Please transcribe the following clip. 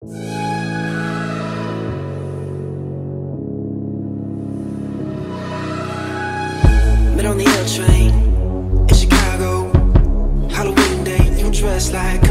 Met on the L train in Chicago. Halloween day, you dressed like